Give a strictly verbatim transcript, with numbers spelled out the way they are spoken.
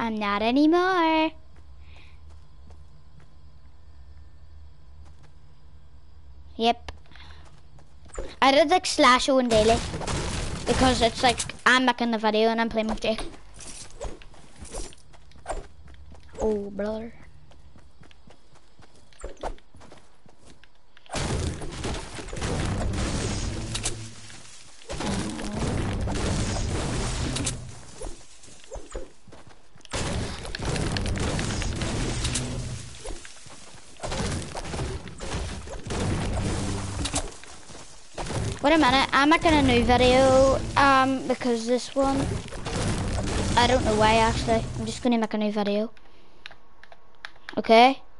I'm not anymore. Yep. I did like slash Eoin Daly because it's like I'm making the video and I'm playing with Jake. Oh, brother. Wait a minute, I'm making a new video, um, because this one, I don't know why actually, I'm just gonna make a new video. Okay?